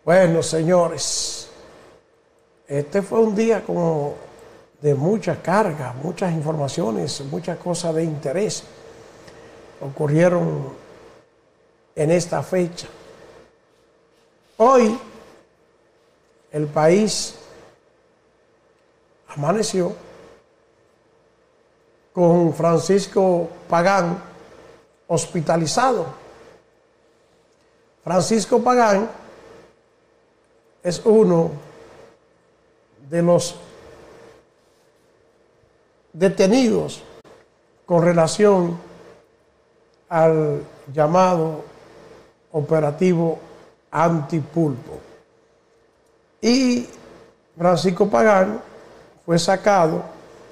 Bueno, señores, este fue un día como de mucha carga, muchas informaciones, muchas cosas de interés ocurrieron en esta fecha. Hoy el país amaneció con Francisco Pagán hospitalizado. Francisco Pagán es uno de los detenidos con relación al llamado operativo Antipulpo. Y Francisco Pagán fue sacado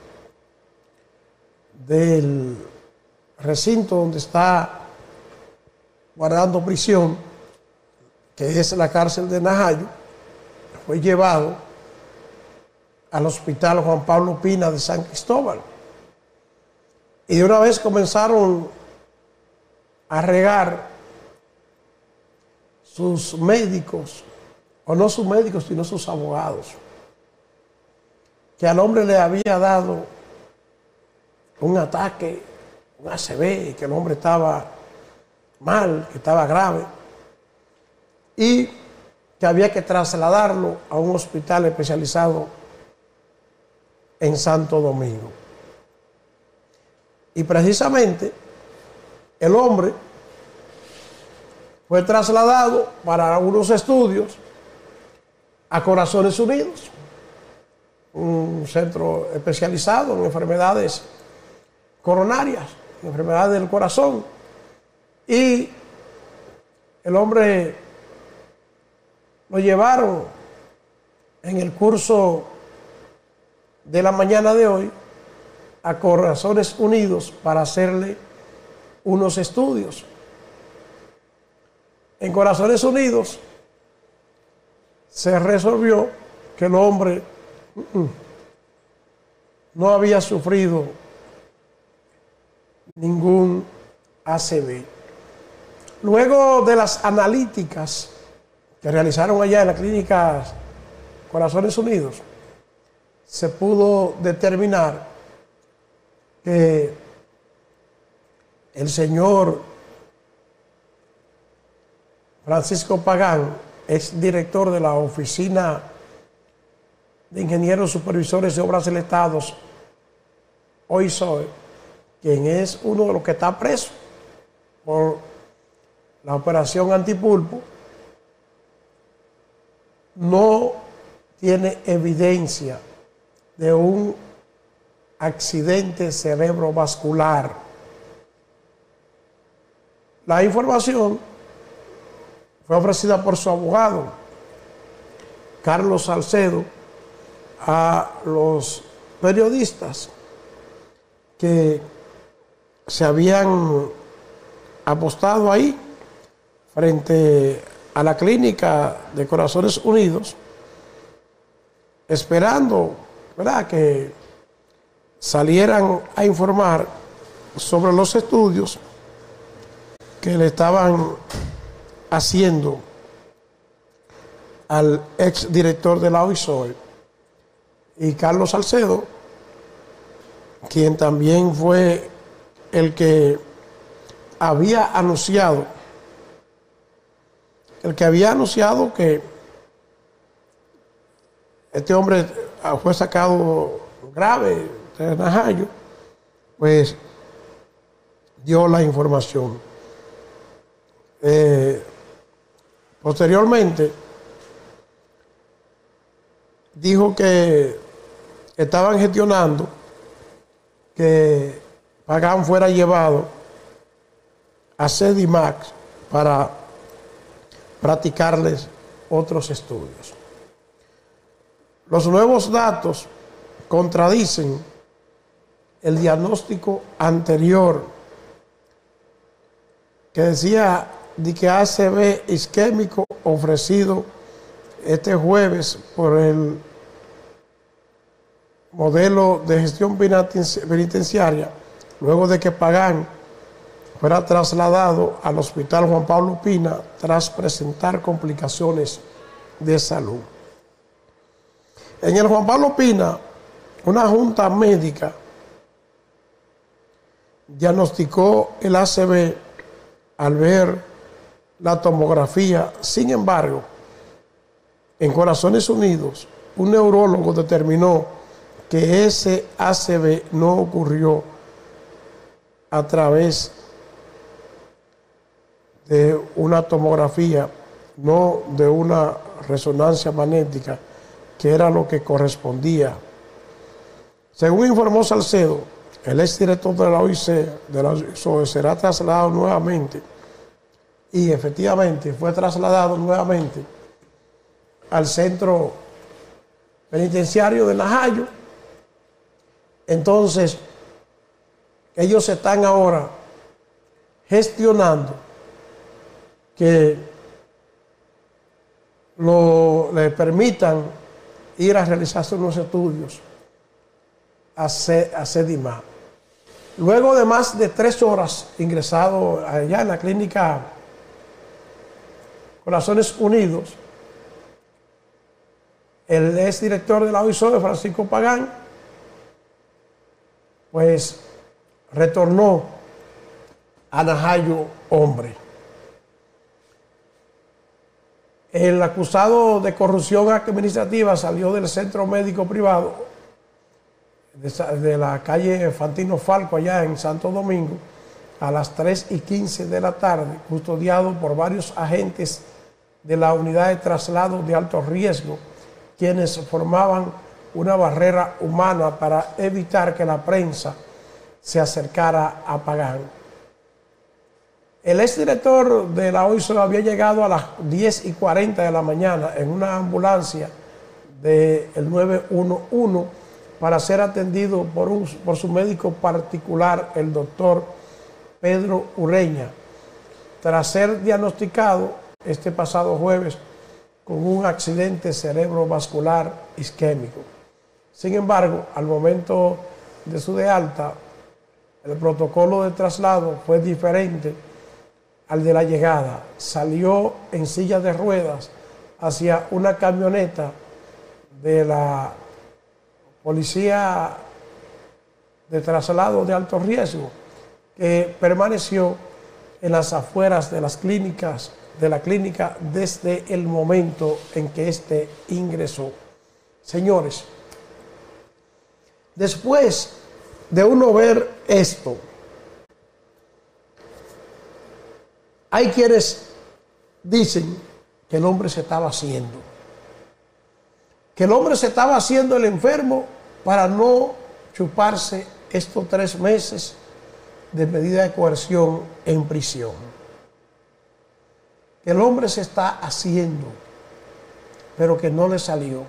del recinto donde está guardando prisión, que es la cárcel de Najayo. Fue llevado al hospital Juan Pablo Pina de San Cristóbal. Y de una vez comenzaron a regar sus médicos, o no sus médicos, sino sus abogados, que al hombre le había dado un ataque, un ACV, que el hombre estaba mal, que estaba grave, y que había que trasladarlo a un hospital especializado en Santo Domingo. Y precisamente el hombre fue trasladado para unos estudios a Corazones Unidos, un centro especializado en enfermedades coronarias, enfermedades del corazón. Y el hombre lo llevaron en el curso de la mañana de hoy a Corazones Unidos para hacerle unos estudios. En Corazones Unidos se resolvió que el hombre no había sufrido ningún ACV. Luego de las analíticas que realizaron allá en la clínica Corazones Unidos, se pudo determinar que el señor Francisco Pagán, ex director de la Oficina de Ingenieros Supervisores de Obras del Estado, OISOE, quien es uno de los que está preso por la operación Antipulpo, no tiene evidencia de un accidente cerebrovascular. La información fue ofrecida por su abogado, Carlos Salcedo, a los periodistas que se habían apostado ahí frente a la clínica de Corazones Unidos, esperando, ¿verdad?, que salieran a informar sobre los estudios que le estaban haciendo al ex director de la OISOE. Y Carlos Salcedo, quien también fue el que había anunciado que este hombre fue sacado grave de Najayo, pues dio la información. Posteriormente dijo que estaban gestionando que Pagán fuera llevado a Sedimax para practicarles otros estudios. Los nuevos datos contradicen el diagnóstico anterior que decía de que ACV isquémico ofrecido este jueves por el modelo de gestión penitenciaria, luego de que Pagán fuera trasladado al hospital Juan Pablo Pina tras presentar complicaciones de salud. En el Juan Pablo Pina, una junta médica diagnosticó el ACV al ver la tomografía. Sin embargo, en Corazones Unidos, un neurólogo determinó que ese ACV no ocurrió a través de una tomografía, no de una resonancia magnética, que era lo que correspondía. Según informó Salcedo, el exdirector de la OIC, será trasladado nuevamente, y efectivamente fue trasladado nuevamente al centro penitenciario de Najayo. Entonces, ellos están ahora gestionando que le permitan ir a realizarse unos estudios a Sedima. Luego de más de 3 horas ingresado allá en la clínica Corazones Unidos, el exdirector de la OISOE, Francisco Pagán, pues retornó a Najayo hombre. El acusado de corrupción administrativa salió del centro médico privado de la calle Fantino Falco, allá en Santo Domingo, a las 3:15 de la tarde, custodiado por varios agentes de la unidad de traslado de alto riesgo, quienes formaban una barrera humana para evitar que la prensa se acercara a Pagán. El exdirector de la OISO había llegado a las 10:40 de la mañana en una ambulancia del 911 para ser atendido por su médico particular, el doctor Pedro Ureña, tras ser diagnosticado este pasado jueves con un accidente cerebrovascular isquémico. Sin embargo, al momento de su de alta, el protocolo de traslado fue diferente al de la llegada. Salió en silla de ruedas hacia una camioneta de la Policía de Traslado de Alto Riesgo, que permaneció en las afueras de la clínica desde el momento en que éste ingresó. Señores, después de uno ver esto, hay quienes dicen que el hombre se estaba haciendo. Que el hombre se estaba haciendo el enfermo para no chuparse estos 3 meses de medida de coerción en prisión. Que el hombre se está haciendo, pero que no le salió.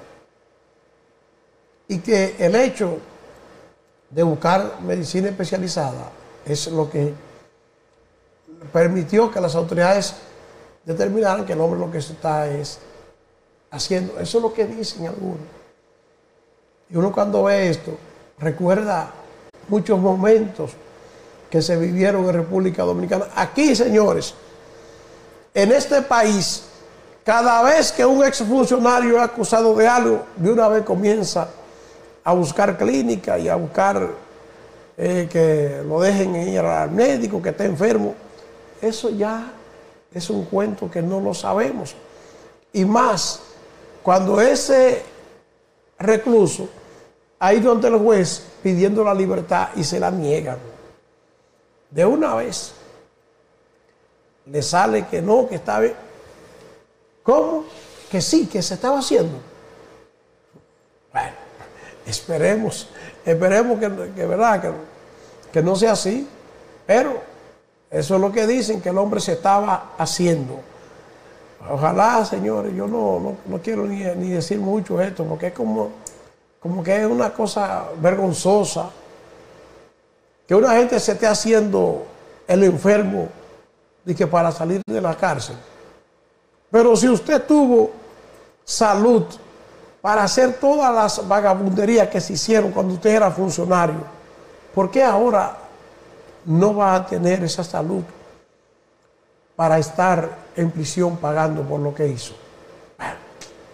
Y que el hecho de buscar medicina especializada es lo que permitió que las autoridades determinaran que el hombre lo que se está es haciendo. Eso es lo que dicen algunos. Y uno cuando ve esto recuerda muchos momentos que se vivieron en República Dominicana. Aquí, señores, en este país, cada vez que un exfuncionario es acusado de algo, de una vez comienza a buscar clínica y a buscar que lo dejen ir al médico, que esté enfermo. Eso ya es un cuento que no lo sabemos. Y más, cuando ese recluso ha ido ante el juez pidiendo la libertad y se la niegan, de una vez le sale que no, que está bien. ¿Cómo? Que sí, que se estaba haciendo. Bueno, esperemos que verdad, que no sea así, pero eso es lo que dicen, que el hombre se estaba haciendo. Ojalá, señores, yo no quiero ni decir mucho esto, porque es como que es una cosa vergonzosa que una gente se esté haciendo el enfermo de que para salir de la cárcel. Pero si usted tuvo salud para hacer todas las vagabunderías que se hicieron cuando usted era funcionario, ¿por qué ahora no va a tener esa salud para estar en prisión pagando por lo que hizo? Bueno,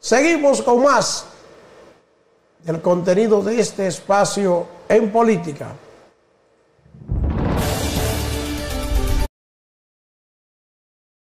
Seguimos con más del contenido de este espacio en política.